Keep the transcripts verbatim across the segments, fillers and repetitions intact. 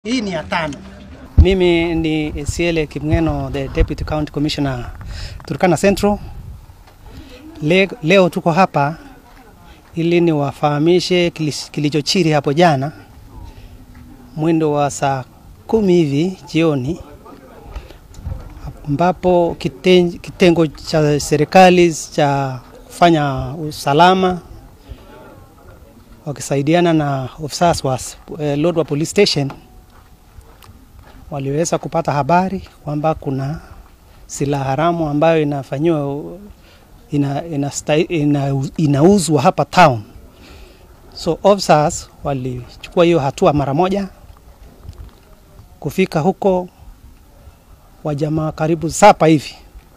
Hii ni ya tano. Mimi ni Esiele Kimngeno, the Deputy County Commissioner Turkana Central. Le, leo tuko hapa ili ni wafahamishe kilichochiri hapo jana mwendo wa saa kumi hivi jioni, ambapo kiten, kitengo cha serikali cha kufanya usalama wakisaidiana na officers wa eh, Lodwar Police Station waliweza kupata habari kwamba kuna silaha haramu ambayo inafanywa ina, ina, ina, inauzwa hapa town. So officers walichukua hiyo hatua mara moja. Kufika huko, wajamaa karibu sapa hivi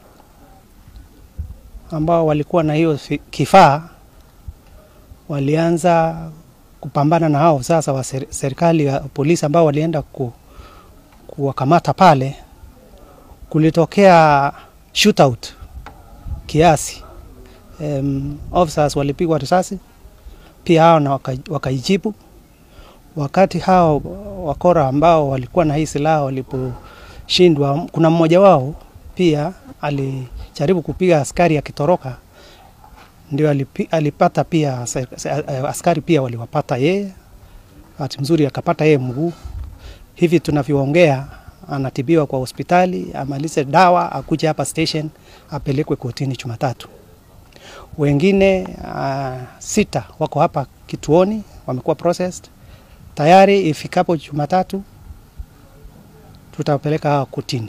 ambao walikuwa na hiyo kifaa walianza kupambana na hao sasa wa serikali ya polisi ambao walienda ku kuwakamata pale. Kulitokea shootout kiasi. Um, officers walipigwa risasi pia hao na wakaijibu. Waka wakati hao wakora ambao walikuwa na hii silaha waliposhindwa, kuna mmoja wao pia alijaribu kupiga askari akitoroka, ndio alipi, alipata pia askari pia waliwapata yeye. Bahati mzuri akapata yeye mguu. Hivi tunavyoongea anatibiwa kwa hospitali, amalize dawa, akuje hapa station, apelekwe kotini Jumatatu. Wengine uh, sita wako hapa kituoni, wamekuwa processed. Tayari ifikapo Jumatatu tutapeleka kotini.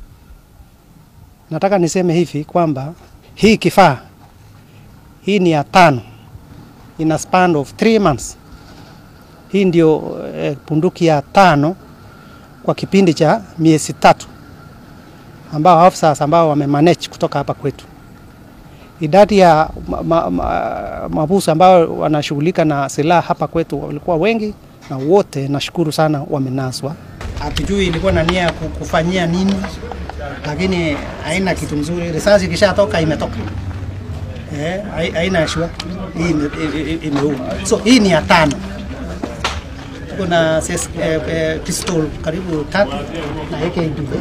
Nataka niseme hivi kwamba hii kifaa hii ni ya tano in a span of three months. Hii ndio eh, punduki ya tano kwa kipindi cha miezi tatu ambao officers ambao wamemanage kutoka hapa kwetu. Idadi ya mabusu ambao wanashughulika na silaha hapa kwetu walikuwa wengi, na wote nashukuru sana wamenaswa. Hatujui ilikuwa na nia kufanyia nini, lakini haina kitu mzuri. Risasi kishatoka imetoka. Eh, haina shua. Hii imeua. So hii ni ya tano. Kuna eh, eh, pistol karibu tatu na A K mbili.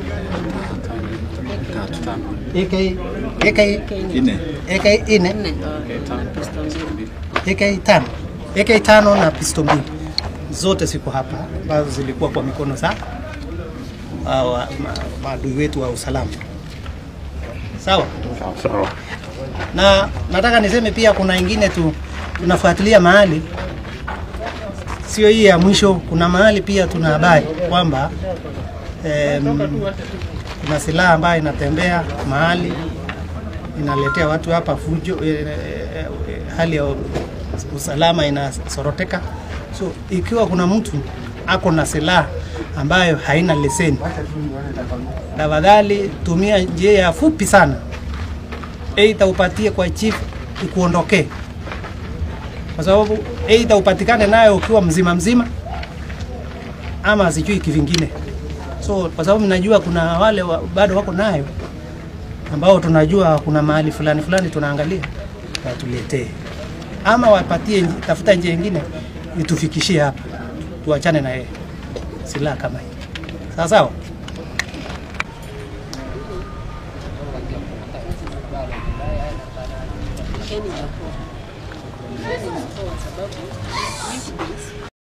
A K A K ine. A K ine. A K tano. A K tano na pistol mbili. Zote ziko hapa ambazo zilikuwa kwa mikono za wa maadui wetu wa usalama. Sawa? Sawa. Na nataka niseme pia kuna ingine tu tunafuatilia mahali, sio hii ya mwisho. Kuna mahali pia tuna habari kwamba um, kuna silaha ambayo inatembea mahali inaletea watu hapa fujo, eh, eh, hali ya usalama inasoroteka. So ikiwa kuna mtu ako na silaha ambayo haina leseni, tafadhali tumia njia fupi sana, aidha upatie kwa chief ikuondokee, kwa sababu aidha upatikane nayo ukiwa mzima mzima ama sijui kivingine. So kwa sababu ninajua kuna wale wa, bado wako nayo ambao tunajua kuna mahali fulani fulani tunaangalia, watuletee ama wapatie, tafuta njia nyingine itufikishie hapa, tuachane na yeye silaha kama hii. Sawa sawa. Kenya